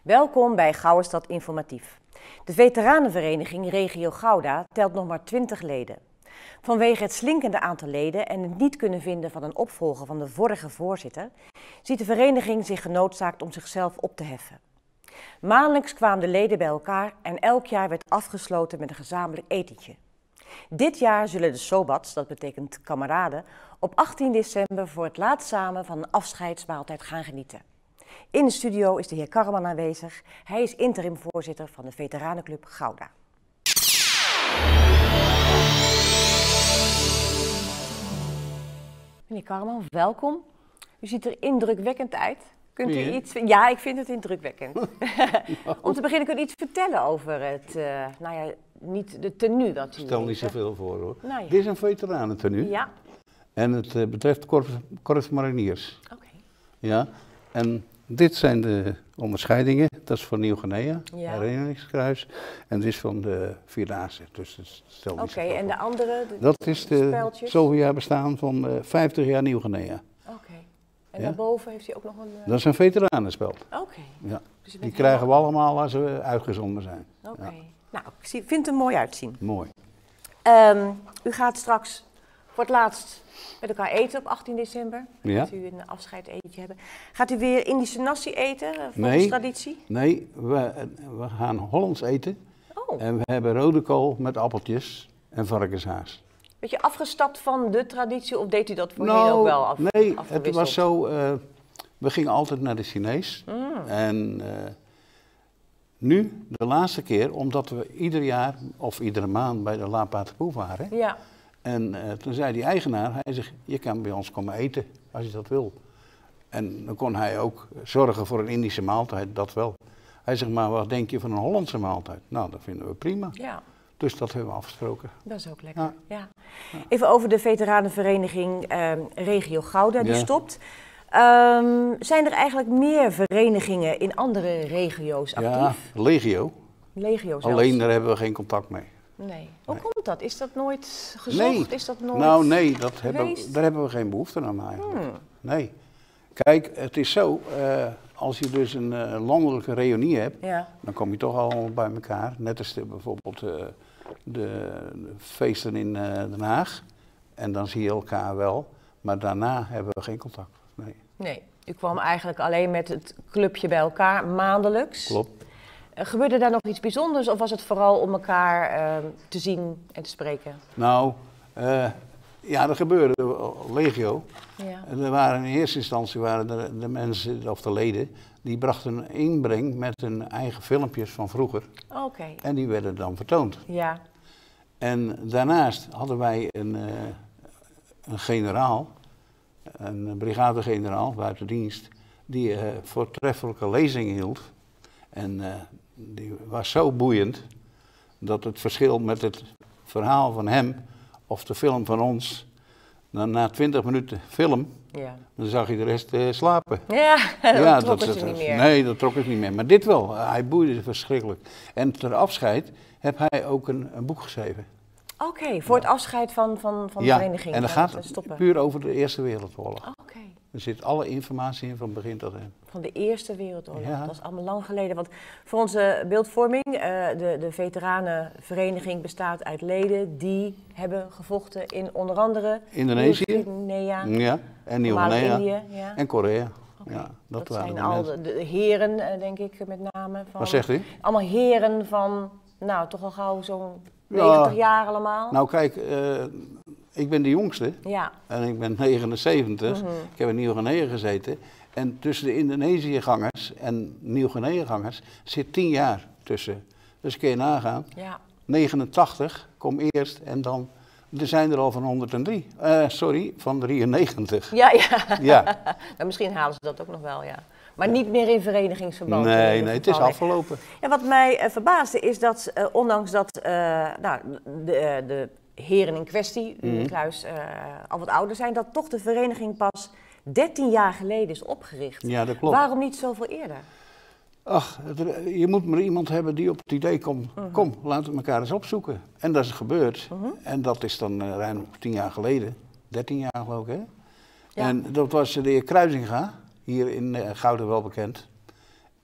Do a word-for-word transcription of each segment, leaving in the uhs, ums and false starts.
Welkom bij Gouwestad Informatief. De veteranenvereniging Regio Gouda telt nog maar twintig leden. Vanwege het slinkende aantal leden en het niet kunnen vinden van een opvolger van de vorige voorzitter, ziet de vereniging zich genoodzaakt om zichzelf op te heffen. Maandelijks kwamen de leden bij elkaar en elk jaar werd afgesloten met een gezamenlijk etentje. Dit jaar zullen de Sobats, dat betekent kameraden, op achttien december voor het laatst samen van een afscheidsmaaltijd gaan genieten. In de studio is de heer Karreman aanwezig. Hij is interimvoorzitter van de Veteranenclub Gouda. Meneer Karreman, welkom. U ziet er indrukwekkend uit. Kunt u iets... Ja, ik vind het indrukwekkend. Om te beginnen, kunt u iets vertellen over het, uh, nou ja, niet de tenue dat u... Stel niet zoveel voor hoor. Nou, ja. Dit is een veteranentenu. Ja. En het uh, betreft Korps, Korps Mariniers. Oké. Okay. Ja. En dit zijn de onderscheidingen. Dat is voor Nieuw-Guinea, ja. herinneringskruis. En dit is van de Vierdaagse. Dus Oké, okay, en de andere? De, dat is de speltjes? zoveel jaar bestaan van uh, vijftig jaar Nieuw-Guinea. Oké. Okay. En ja? Daarboven heeft hij ook nog een... Uh... Dat is een veteranenspel. Oké. Okay. Ja. Dus die krijgen we allemaal als we uitgezonden zijn. Oké. Okay. Ja. Nou, ik zie, vind het er mooi uitzien. Mooi. Um, u gaat straks voor het laatst met elkaar eten op achttien december. Ja. Gaat u een afscheidetentje hebben. Gaat u weer Indische nasi eten, volgens nee, traditie? Nee, we, we gaan Hollands eten. Oh. En we hebben rode kool met appeltjes en varkenshaas. Beetje afgestapt van de traditie of deed u dat voorheen nou, ook wel af, nee, het was zo, uh, we gingen altijd naar de Chinees. Mm. En uh, nu, de laatste keer, omdat we ieder jaar of iedere maand bij de La Patripoe waren. Ja. En uh, toen zei die eigenaar, hij zegt, je kan bij ons komen eten als je dat wil. En dan kon hij ook zorgen voor een Indische maaltijd, dat wel. Hij zegt, maar wat denk je van een Hollandse maaltijd? Nou, dat vinden we prima. Ja. Dus dat hebben we afgesproken. Dat is ook lekker. Ja. Ja. Ja. Even over de veteranenvereniging uh, Regio Gouda, die ja. stopt. Um, zijn er eigenlijk meer verenigingen in andere regio's actief? Ja, legio. Legio zelfs. Alleen daar hebben we geen contact mee. Nee. Hoe nee. komt dat? Is dat nooit gezocht? Nee. Is dat nooit nou nee, dat hebben, daar hebben we geen behoefte aan eigenlijk. Hmm. Nee. Kijk, het is zo, uh, als je dus een uh, landelijke reunie hebt, ja. dan kom je toch al bij elkaar. Net als de, bijvoorbeeld uh, de, de feesten in uh, Den Haag. En dan zie je elkaar wel, maar daarna hebben we geen contact. Nee. Nee, u kwam eigenlijk alleen met het clubje bij elkaar, maandelijks. Klopt. Uh, gebeurde daar nog iets bijzonders of was het vooral om elkaar uh, te zien en te spreken? Nou, uh, ja, er gebeurde legio. Ja. Er waren in eerste instantie waren de, de mensen, of de leden, die brachten een inbreng met hun eigen filmpjes van vroeger. Oké. Okay. En die werden dan vertoond. Ja. En daarnaast hadden wij een, uh, een generaal, een brigadegeneraal buiten dienst, die uh, voortreffelijke lezingen hield. En uh, die was zo boeiend dat het verschil met het verhaal van hem of de film van ons, dan na twintig minuten film, ja. dan zag je de rest uh, slapen. Ja, dat ja, trok dat, het dat, niet meer. Nee, dat trok het niet meer. Maar dit wel, hij boeide verschrikkelijk. En ter afscheid heb hij ook een, een boek geschreven. Oké, okay, voor ja. het afscheid van, van, van de ja, vereniging. En dat gaat stoppen. Puur over de Eerste Wereldoorlog. Oké. Okay. Er zit alle informatie in van begin tot eind. Van de Eerste Wereldoorlog, ja. dat is allemaal lang geleden. Want voor onze beeldvorming, uh, de, de veteranenvereniging bestaat uit leden die hebben gevochten in onder andere Indonesië, Guinea, ja, en Nieuw-Guinea ja. en Korea. Okay. Ja, dat, dat waren zijn de al de, de heren, uh, denk ik, met name. Van, Wat zegt u? Allemaal heren van, nou, toch al gauw zo'n negentig ja, jaar allemaal. Nou kijk, uh, ik ben de jongste ja. en ik ben negenenzeventig. Mm-hmm. Ik heb in Nieuw-Guinea gezeten. En tussen de Indonesiëgangers en Nieuw-Guinea-gangers zit tien jaar tussen. Dus kun je nagaan. Ja. negenentachtig, kom eerst en dan, er zijn er al van honderddrie. Uh, sorry, van drieënnegentig. Ja, ja. ja. Nou, misschien halen ze dat ook nog wel, ja. Maar niet meer in verenigingsverband. Nee, nee, het is afgelopen. Ja, wat mij uh, verbaasde is dat, uh, ondanks dat uh, nou, de, uh, de heren in kwestie, mm-hmm. die kluis, uh, al wat ouder zijn, dat toch de vereniging pas dertien jaar geleden is opgericht. Ja, dat klopt. Waarom niet zoveel eerder? Ach, je moet maar iemand hebben die op het idee komt, uh-huh. kom, laten we elkaar eens opzoeken. En dat is gebeurd. Uh-huh. En dat is dan uh, ruim tien jaar geleden, dertien jaar geloof ik, hè? Ja. En dat was de heer Kruisinga, hier in uh, Gouda wel bekend.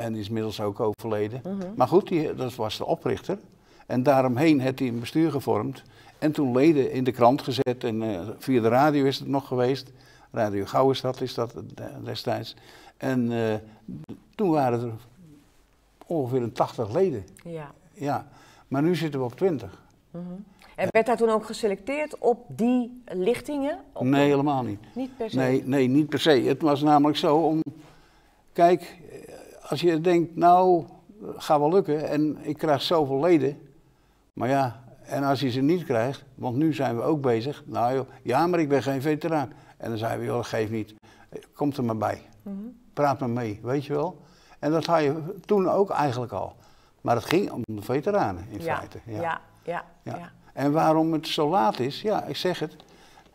En is inmiddels ook overleden. Mm-hmm. Maar goed, die, dat was de oprichter. En daaromheen heeft hij een bestuur gevormd. En toen leden in de krant gezet. En uh, via de radio is het nog geweest. Radio Gouwenstad is dat destijds. En uh, toen waren er ongeveer een tachtig leden. Ja. Ja. Maar nu zitten we op twintig. Mm-hmm. En werd daar toen ook geselecteerd op die lichtingen? Op nee, de... helemaal niet. Niet per se? Nee, nee, niet per se. Het was namelijk zo om... Kijk, als je denkt, nou, gaat wel lukken en ik krijg zoveel leden. Maar ja, en als je ze niet krijgt, want nu zijn we ook bezig. Nou joh, ja, maar ik ben geen veteraan. En dan zeiden we, joh, dat geeft niet. Komt er maar bij. Mm-hmm. Praat maar mee, weet je wel. En dat had je toen ook eigenlijk al. Maar het ging om de veteranen in ja. feite. Ja. Ja. Ja. Ja. Ja. En waarom het zo laat is, ja, ik zeg het.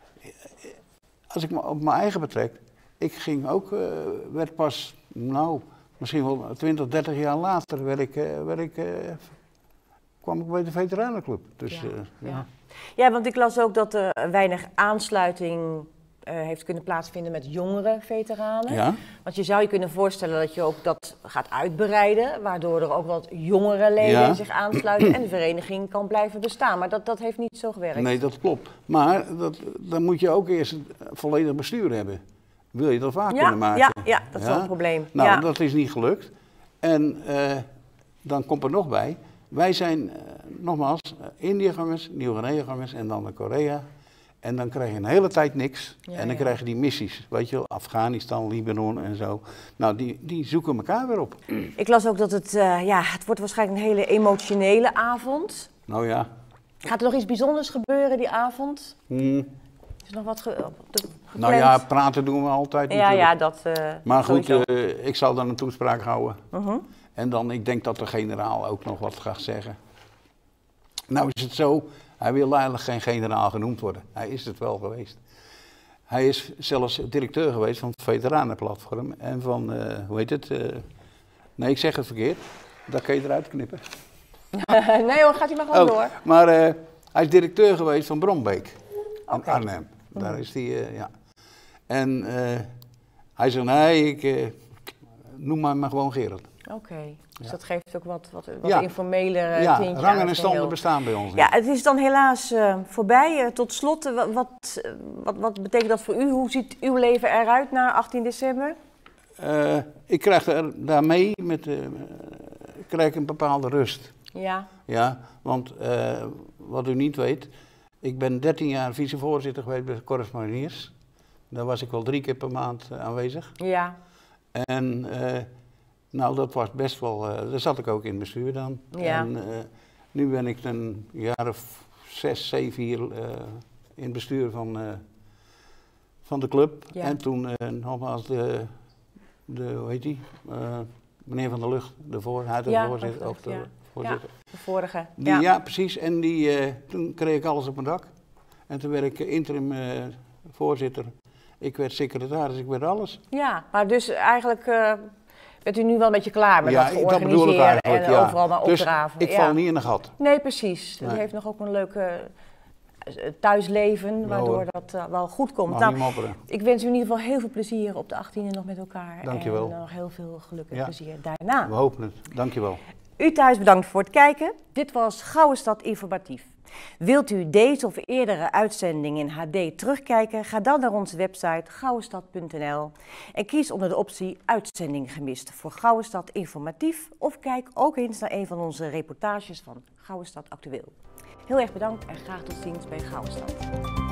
Als ik me op mijn eigen betrek, ik ging ook, uh, werd pas, nou, misschien wel twintig, dertig jaar later, werd ik, uh, werd ik, uh, kwam ik bij de veteranenclub. Dus, ja. Uh, ja. Ja. ja, want ik las ook dat er weinig aansluiting uh, heeft kunnen plaatsvinden met jongere veteranen. Ja? Want je zou je kunnen voorstellen dat je ook dat gaat uitbreiden, waardoor er ook wat jongere leden Ja. zich aansluiten en de vereniging kan blijven bestaan. Maar dat, dat heeft niet zo gewerkt. Nee, dat klopt. Maar dat, dan moet je ook eerst een volledig bestuur hebben. Wil je dat waar ja, kunnen maken? Ja, ja, dat is ja? wel een probleem. Nou, ja. dat is niet gelukt. En uh, dan komt er nog bij, wij zijn uh, nogmaals uh, Indiëgangers, Nieuw-Guinea-gangers en dan naar Korea. En dan krijg je een hele tijd niks. Ja, en dan ja. krijg je die missies, weet je wel, Afghanistan, Libanon en zo. Nou, die, die zoeken elkaar weer op. Ik las ook dat het, uh, ja, het wordt waarschijnlijk een hele emotionele avond. Nou ja. Gaat er nog iets bijzonders gebeuren die avond? Hmm. Is er nog wat ge de, gepland? Nou ja, praten doen we altijd ja, natuurlijk. ja, dat uh, Maar goed, uh, uh, ik zal dan een toespraak houden. uh-huh. En dan, ik denk dat de generaal ook nog wat gaat zeggen. Nou is het zo, hij wil eigenlijk geen generaal genoemd worden. Hij is het wel geweest. Hij is zelfs directeur geweest van het Veteranenplatform en van, uh, hoe heet het? Uh, nee, ik zeg het verkeerd. Dat kan je eruit knippen. nee hoor, gaat hij maar gewoon oh, door. Maar uh, hij is directeur geweest van Brombeek in Okay. Arnhem. Daar mm. is hij, uh, ja. En uh, hij zei, nee, ik, uh, noem mij maar gewoon Gerard. Oké, okay. Dus ja. dat geeft ook wat, wat, wat ja. informeler uh, ja, tintje rangen en standen bestaan bij ons niet. Ja, het is dan helaas uh, voorbij. Uh, tot slot, uh, wat, uh, wat, wat betekent dat voor u? Hoe ziet uw leven eruit na achttien december? Uh, ik krijg er daarmee met, uh, krijg een bepaalde rust. Ja. Ja, want uh, wat u niet weet, ik ben dertien jaar vicevoorzitter geweest bij de Corps Mariniers. Daar was ik wel drie keer per maand uh, aanwezig. Ja. En uh, nou, dat was best wel, uh, daar zat ik ook in het bestuur dan. Ja. En uh, nu ben ik een jaar of zes, zeven hier uh, in het bestuur van, uh, van de club. Ja. En toen uh, nogmaals de, de, hoe heet die, uh, meneer Van der Lucht, de voor, hij de ja, voorzitter. Of de, ja. voorzitter. Ja, de vorige. Die, ja. ja, precies. En die, uh, toen kreeg ik alles op mijn dak. En toen werd ik interim uh, voorzitter. Ik werd secretaris, ik werd alles. Ja, maar dus eigenlijk uh, bent u nu wel een beetje klaar met ja, dat georganiseerd en ja. overal maar dus opdraven. ik ja. val niet in de gat. Nee, precies. Nee. U heeft nog ook een leuke thuisleven, waardoor no, dat uh, wel goed komt. Mag nou, niet mopperen. Ik wens u in ieder geval heel veel plezier op de achttiende nog met elkaar. Dank je wel. En nog heel veel geluk en ja. plezier daarna. We hopen het. Dank je wel. U thuis bedankt voor het kijken. Dit was Gouwenstad Informatief. Wilt u deze of eerdere uitzendingen in H D terugkijken? Ga dan naar onze website gouwenstad punt n l en kies onder de optie Uitzending gemist voor Gouwenstad Informatief of kijk ook eens naar een van onze reportages van Gouwenstad Actueel. Heel erg bedankt en graag tot ziens bij Gouwenstad.